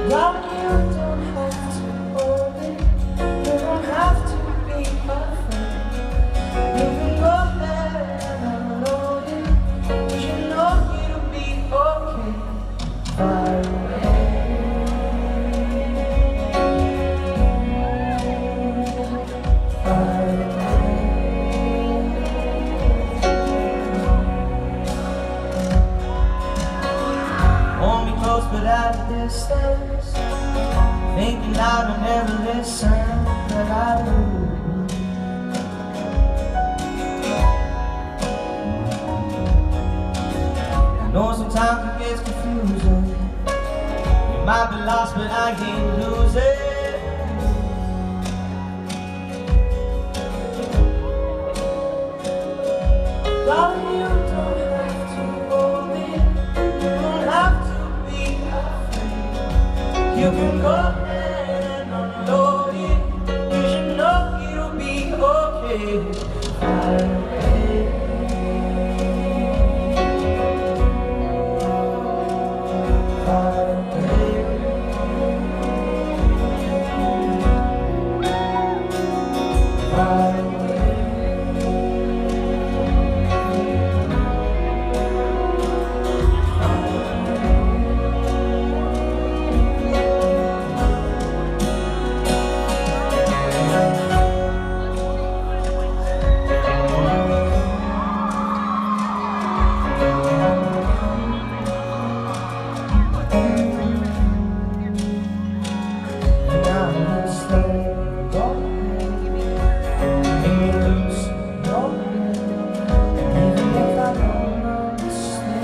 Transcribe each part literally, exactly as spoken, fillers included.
Love, you don't have to hold it. You don't have to be afraid. You can go there and unload it, 'cause you know you'll be okay. Far away, far away. Hold me close but at a distance, thinking I would never listen, but I do. I know sometimes it gets confusing. You might be lost but I can't lose it. Love, you don't have to hold it. You don't have to be afraid. You can go ahead and unload it, 'cause you know you'll be okay. Far away, far away, far away.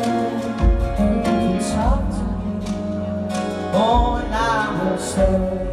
Oh, and I will stay.